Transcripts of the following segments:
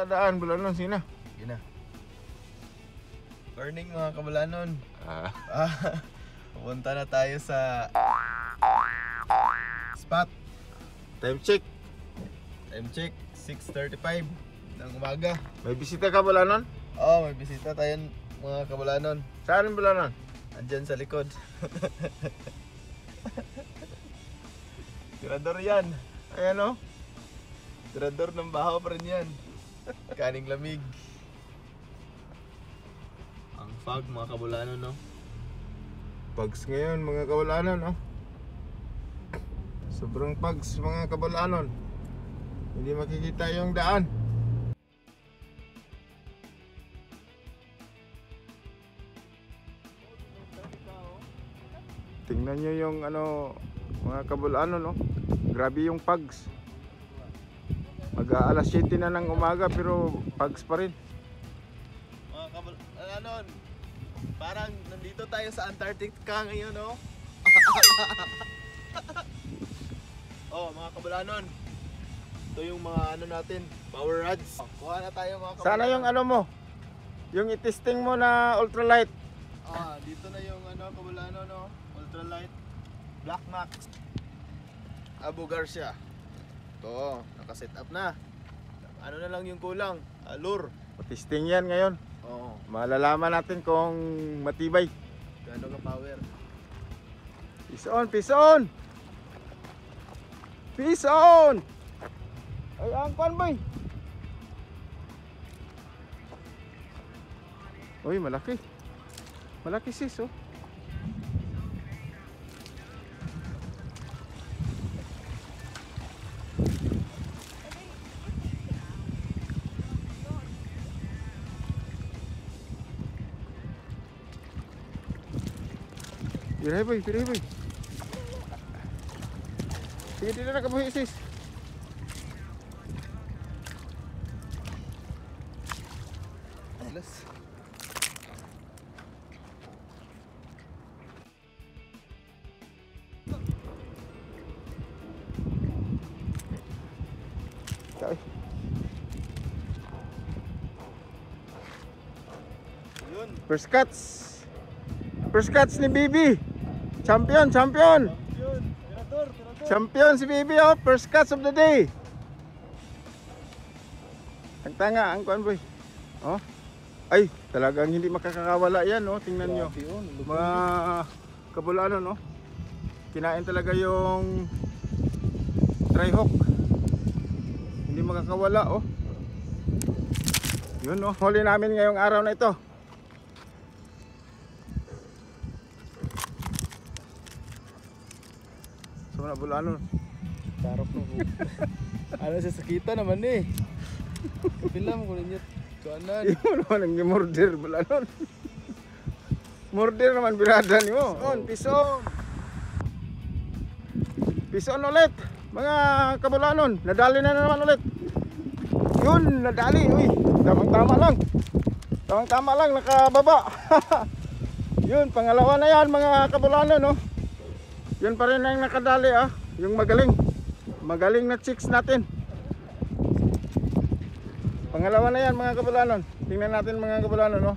nakadaan, Bulanon, sina. Yun na. Morning mga kabalanon. Pupunta na tayo sa spot. Time check. Time check, 6:35 ng umaga. May bisita ka, Bulanon? Oo, may bisita tayo mga kabalanon. Saan, Bulanon? Andyan sa likod. Tirador yan. Ayan, oh. Tirador ng bahaw pa rin yan. Kaning lamig. Ang fog mga kabalanon, no? Pags ngayon, mga kabalanon, oh. Sobrang pags, mga kabalanon. Hindi makikita yung daan. Tingnan nyo yung ano, mga kabalanon, no? Grabe yung pags. Mag-aalas 7 na ng umaga pero pags pa rin. Mga kabalanon, parang nandito tayo sa Antarctica ngayon, no? Oh, mga kabalanon. Ito yung mga ano natin, power rods. Kuha na tayo mga kabalanon. Sana yung ano mo, yung itesting mo na ultralight. Dito na yung ano kabalanon, no? Ultralight Black Max Abu Garcia. Ito, naka-set up na. Ano na lang yung kulang? Lure. Testing yan ngayon. Oo. Malalaman natin kung matibay. Gano'n ka power. Peace on, peace on! Peace on! Ay, ang pan boy! Uy, malaki. Malaki sis, oh. Piray boy, piray boy. Sige, dito na kabuhi sis. Atlas. Kaya. Yun. First cuts. First cuts ni Bibi. Champion, champion. Yun. Tirador. Champion si Bibi, oh. First cuts of the day. Ang tanga, ang kuan boy. Oh. Ay, talagang hindi makakawala yan, oh. Tingnan nyo. Mga kabulanon, oh. Kinain talaga yung tryhook. Hindi makakawala, oh. Yun, oh. Huli namin ngayong araw na ito. So na bulanon. Tarok no. Ano sa sakita naman eh. Pilam ko ninyo. Kuanan. Yung naman ang murder bulanon. Murder naman birada ni mo. On, pison. Pison ulit. Mga kabulanon, nadali na naman ulit. Yun, nadali. Uy, tamang-tama lang. Tamang-tama lang, nakababa. Yun, pangalawa na yan mga kabulanon, no. Yun pa rin ang nakadali, ah. Yung magaling. Magaling na chicks natin. Pangalawa na yan mga kabulanon. Tingnan natin mga kabulanon, no.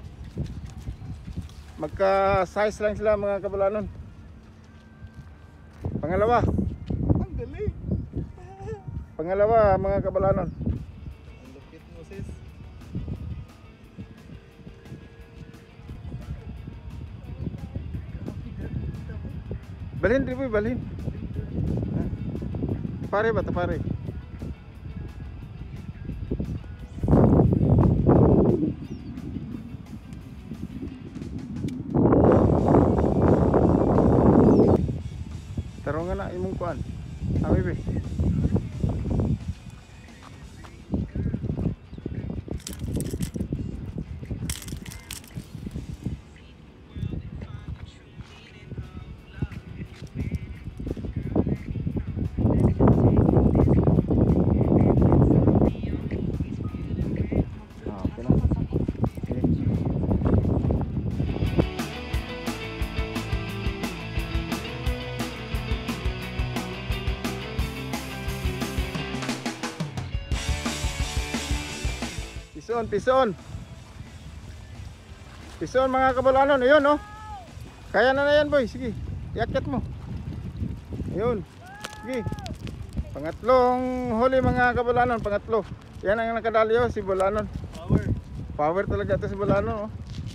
Magka-size lang sila mga kabulanon. Pangalawa. Ang galing. Pangalawa mga kabulanon. Ang lupit mo sis. Balhin, Riboy, balhin. Pare ba? Pare. Taro nga na imong kuan. Ami be. Pison. Pison mga kabulanon. Ayun oh. Kaya na yan boy. Sige. Iakyat mo. Ayun. Sige. Pangatlong huli mga kabulanon. Pangatlo. Yan ang nakadali oh. Si Bulanon. Power. Power talaga ito si Bulanon oh.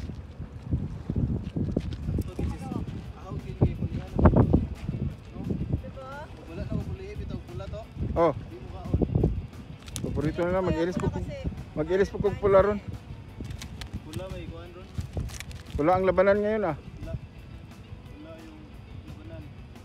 So this is how can we pulihan? No? Wala na ko pulihin bitaw pula to. Oh. Di mo kaon. Paborito na lang. Mag-iris po kong pula ron. Pula may kuan ron. Pula ang labanan ngayon ah. Pula. Pula yung labanan.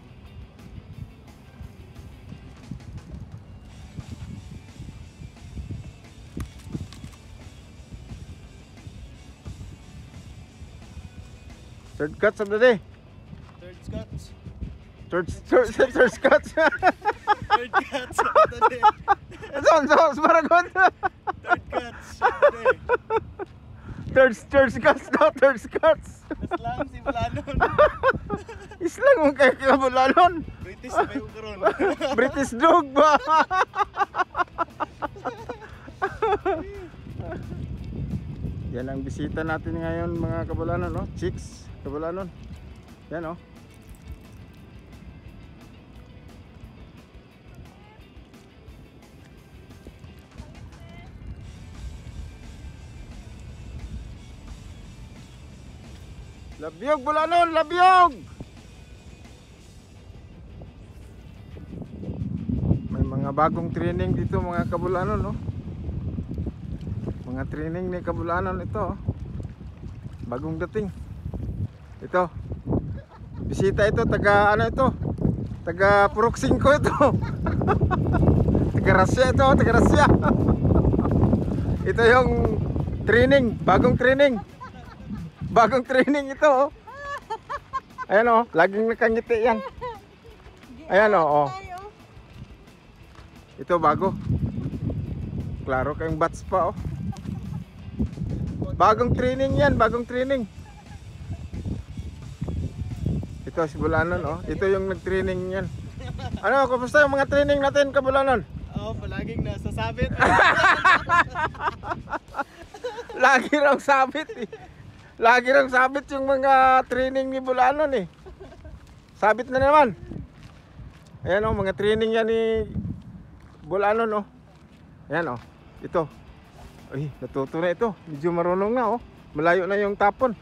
Third cuts of the day. Third Scots. Third cuts. Third cuts. Today. Son, Maragon. Third cuts. Today. Third cuts no, third cuts. Mas lang si Bulanon. Islang mo kay Bulanon. British may ukaron. British dog ba? Yan ang bisita natin ngayon mga kabulanon, no? Chicks, kabulanon. Yan oh. Labyog bulanon, labyog. May mga bagong training dito mga kabulanon, no? Mga training ni kabulanon ito, oh. Bagong dating. Ito. Bisita ito, taga ano ito? Taga Purok 5 ito. Taga Russia ito, taga Russia. Ito yung training, bagong training. Bagong training ito oh. Ayan oh, laging nakangiti yan. Ayan oh, oh. Ito bago. Klaro kayong bats pa oh. Bagong training yan, bagong training. Ito si Bulanon oh. Ito yung nag-training yan. Ano, kumusta yung mga training natin kabulanon? Oh, palaging nasasabit. Lagi raw sabit eh. Lagi lang sabit yung mga training ni Bulanon eh. Sabit na naman. Ayan o, mga training yan ni Bulanon o. Ayan o, ito. Ay, natuto na ito. Medyo marunong na o. Malayo na yung tapon.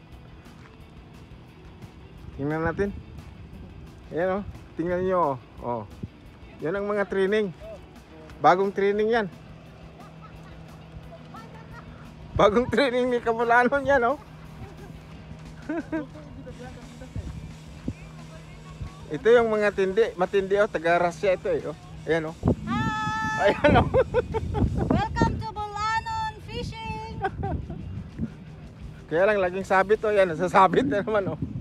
Tingnan natin. Ayan o, tingnan nyo o. Yan ang mga training. Bagong training yan. Bagong training ni Bulanon yan o. Ito yung mga matindi oh, taga Russia ito eh oh. Ayan oh. Hi! Ayan oh. Welcome to Bulanon Fishing! Kaya lang laging sabit oh, yan, nasasabit na naman oh.